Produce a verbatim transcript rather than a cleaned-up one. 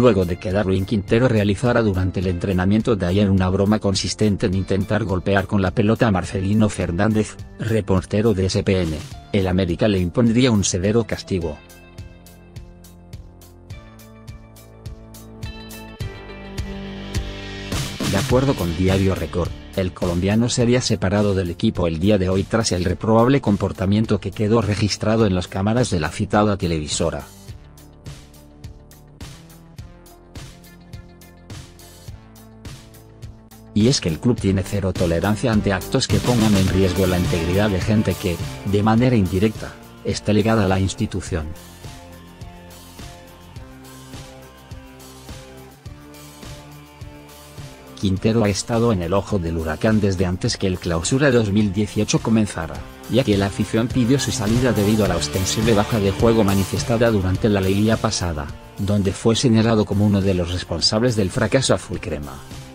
luego de que Darwin Quintero realizara durante el entrenamiento de ayer una broma consistente en intentar golpear con la pelota a Marcelino Fernández, reportero de E S P N, el América le impondría un severo castigo. De acuerdo con Diario Record, el colombiano sería separado del equipo el día de hoy tras el reprobable comportamiento que quedó registrado en las cámaras de la citada televisora. Y es que el club tiene cero tolerancia ante actos que pongan en riesgo la integridad de gente que, de manera indirecta, está ligada a la institución. Quintero ha estado en el ojo del huracán desde antes que el Clausura dos mil dieciocho comenzara, ya que la afición pidió su salida debido a la ostensible baja de juego manifestada durante la liguilla pasada, donde fue señalado como uno de los responsables del fracaso azulcrema.